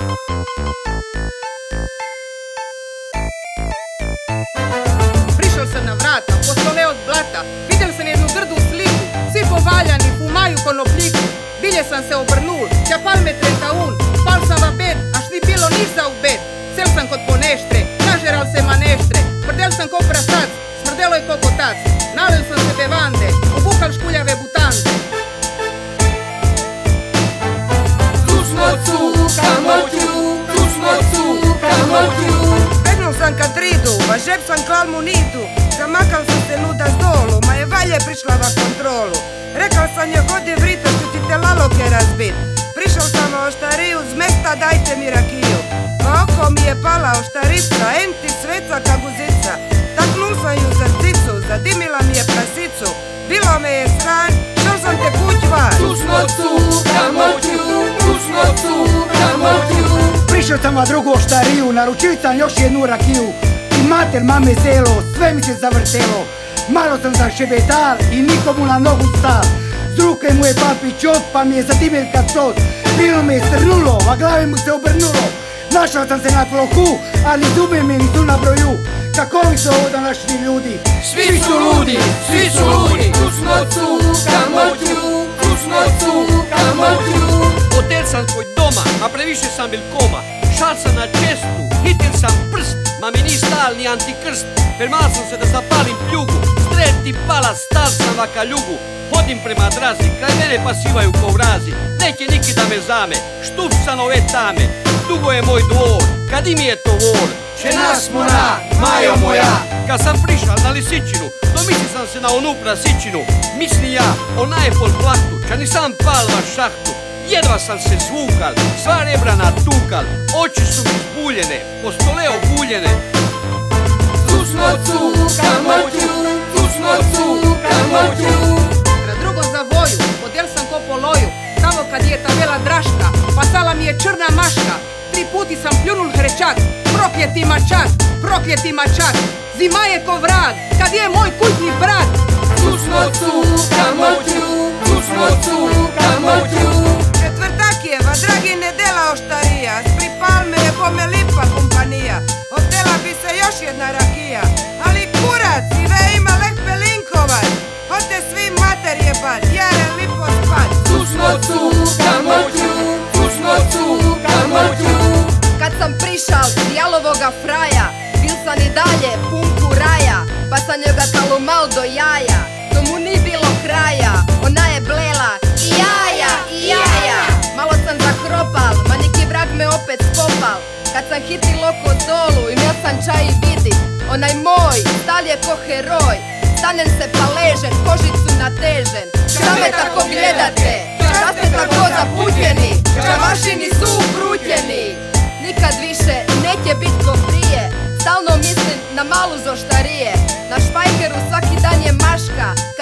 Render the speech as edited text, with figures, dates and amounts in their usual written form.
Prišel sam na vrata, postole od blata, vidjel sam jednu grdu sliku, svi povaljani, fumaju konopljiku. Bilje sam se obrnul, tja pal me trentaun, pal sam va bed, aš ni bilo niš za u bed. Sel sam kod poneštre, nažeral se maneštre, prdel sam ko prasac, smrdelo je ko kotac. Nalil sam se bevande, obukal škuljave butante. Tu smo cuka moću, tu smo cuka moću. Begnul sam ka tridu, va žep sam klal mu nidu. Zamakal sam se nuda z dolu, ma je valje prišla va kontrolu. Rekal sam je godi vrito, što ti te laloke razbit. Prišel sam va oštariju, z mesta dajte mi rakiju. Va oko mi je pala oštarica, enti sveca ka guzica. Taknul sam ju za cicu, zadimila mi je prasicu. Bilo me je sran, šel sam te kuć van. Tu smo cuka moću, tu smo cuka moću. Prišao sam na drugu oštariju, naručio sam još jednu rakiju. I mater mame zelo, sve mi se zavrtelo. Malo sam zašebetal i nikomu na nogu stal. Z ruke mu je pal pičot, pa mi je zadimil kad sod. Bilo me je strnulo, a glave mu se obrnulo. Našao sam se na plohu, ali zube mi nisu na broju. Kakovi su ovo današnji ljudi? Svi su ludi, svi su ludi. Tu smo cuka moću, tu smo cuka moću. Hotel sam tvoj doma, a previše sam bil koma. Šal sam na čestu, hitil sam prst, ma mi ni stal ni antikrst. Fermal sam se da zapalim pljugu, streti pala, stal sam va kaljugu. Hodim prema drazi, kraj mene pasivaju ko vrazi. Neće niki da me zame, štuf sam ove tame. Dugo je moj dvor, kad im je to vor. Če nas mora, majo moja. Kad sam prišal na lisičinu, domisli sam se na onu prasičinu. Misli ja, ona je pod plahtu, ča nisam pal va šahtu. Jedva sam se zvukal, sva rebra natukal. Oči su mi zbuljene, postole obuljene. Tu smo cuka moću, tu smo cuka moću. Na drugom zavoju, podjel sam ko po loju, samo kad je ta vela draška, pasala mi je črna maška. 3 puti sam pljunul hrečak, prokljeti mačak, prokljeti mačak. Zima je ko vrag, kad je moj kućni brat. Tu smo cuka moću, tu smo cuka moću. Četvrtak je, va dragi nedela oštarija. Spripal me je bome lipa kompanija. Otela bi se još jedna rakija. Ali kurac, i ve ima leh pelinkovac. Hote svi mater jebat, jare lipo spat. Tu smo cuka moću, tu smo cuka moću. Kad sam prišal dijalovoga fraja, bil sam i dalje pun kuraja, pa sam joj ga kalumal do jaja. To mu ni bilo kraja, ona je blela i jaja, i jaja. Malo sam zakropal, ma neki vrag me opet skopal. Kad sam hitil oko dolu, imel sam čaj i vidi. Onaj moj, stal je ko heroj. Stanem se pa ležen, kožicu natežen. Šta me tako gledate? Šta ste tako zaputljeni? Šta mašini su ukrutljeni? Nikad više neće bit ko prije. Stalno mislim na malu zoštarije. Na švajkeru svaki dan je maška.